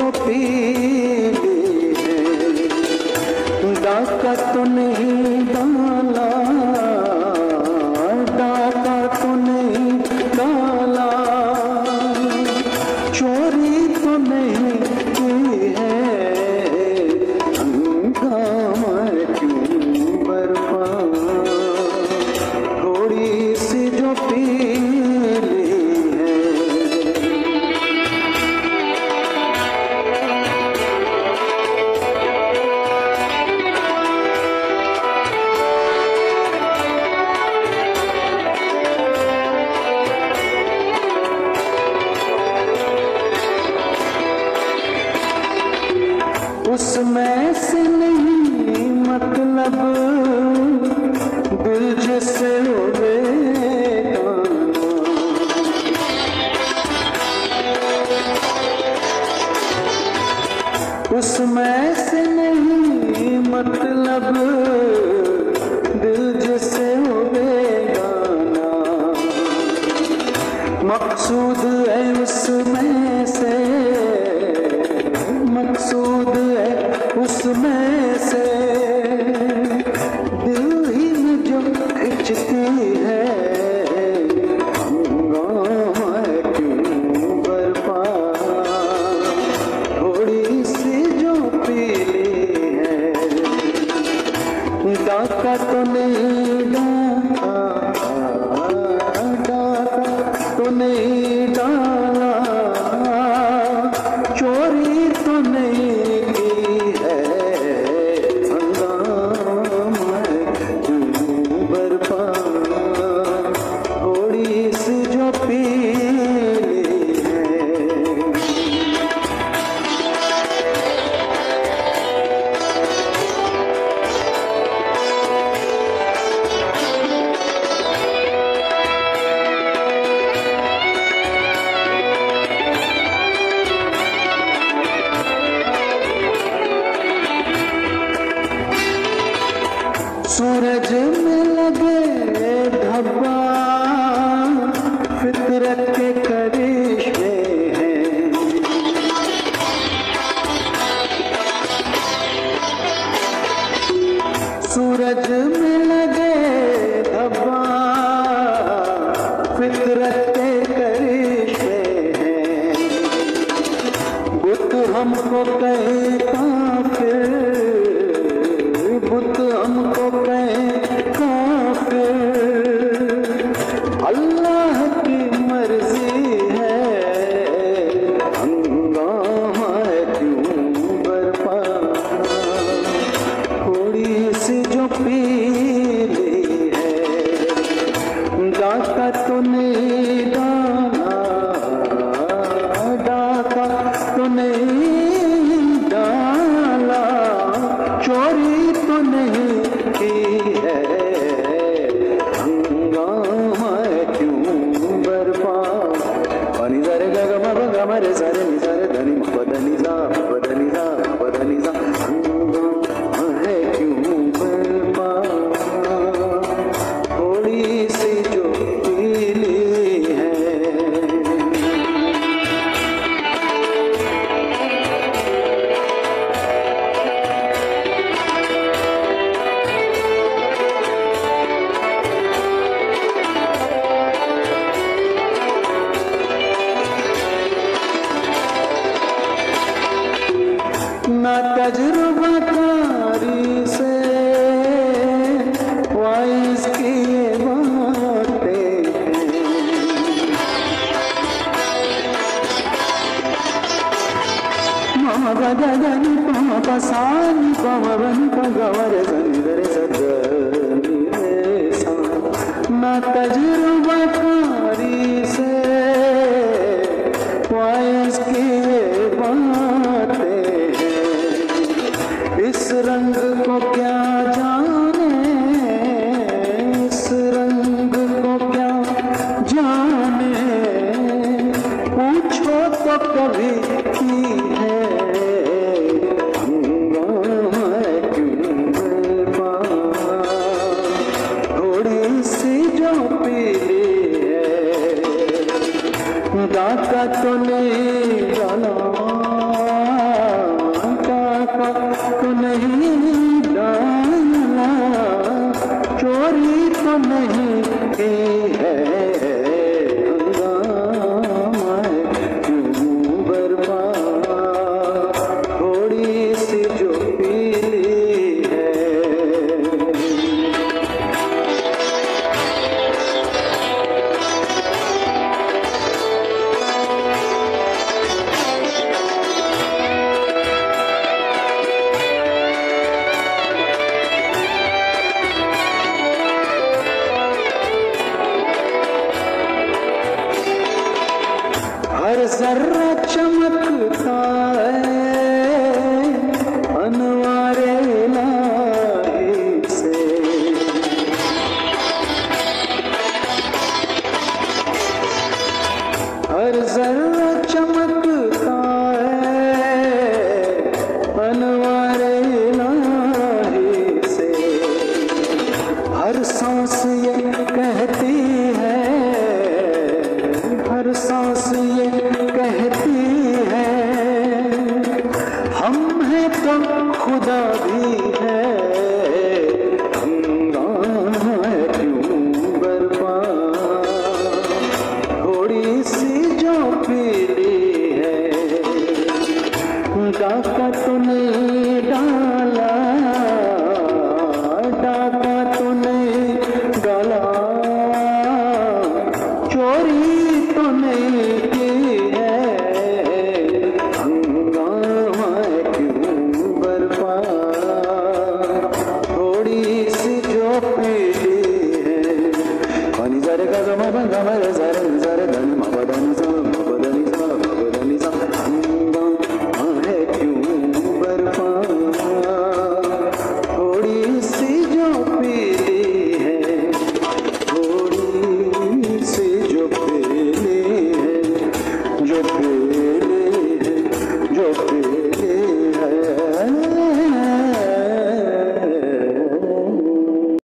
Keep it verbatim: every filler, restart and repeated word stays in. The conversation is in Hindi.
जो पीली है, डाका तो नहीं डाला, डाका तो नहीं डाला, चोरी तो नहीं की है, हंगामा क्यों बरपा, थोड़ी सी जो पीली है। उसमें से नहीं मतलब दिल जिससे उड़े गाना, उसमें से नहीं मतलब दिल जिससे उड़े गाना, मकसूद है उसमें से, मकसूद है उसमें से, दिल ही में जो खिंचती है, हंगामा क्यों बरपा, थोड़ी सी जो पीली है, डाका तो नहीं डाका, डाका तो नहीं डाला, चोरी तो नहीं की है, हंगामा क्यों बरपा, थोड़ी सी जो पीली है। सूरज में लगे धब्बा फितरत के करिश्मे हैं, सूरज में लगे धब्बा फितरत के करिश्मे हैं, बुत हमको कहे काफिर, बुत हमको कहे काफिर, अल्लाह की मर्जी है, हंगामा क्यों बरपा, थोड़ी सी जो पीली है, डाका तो नहीं डाला, डाका तो नहीं डाला, चोरी तो नहीं की है, हंगामा क्यों बरपा, पानी सारे गगमा गगमा रे सारे नि सारे धनी पधनी सा पधनी सा पधनी सा, हंगामा है क्यों बरपा, थोड़ी सी जो पीली है। ना तजुर्बा कारी से वाइज किए बातें, माँ बदन पापा सान पवन पगवर संदर सदनी रे सा, ना तजुर्बा कारी से वाइज किए बातें, इस रंग को क्या जाने, इस रंग को क्या जाने, पूछो तो कभी की है, हंगामा क्यों बरपा, थोड़ी सी जो पीली है, अनवारे इलाही से। हर सांस ये कहती है, हर सांस ये कहती है, हम हैं तो खुदा भी है। गंगा है क्यों बर्पा, थोड़ी सी जो पीली है, काका तूने डाल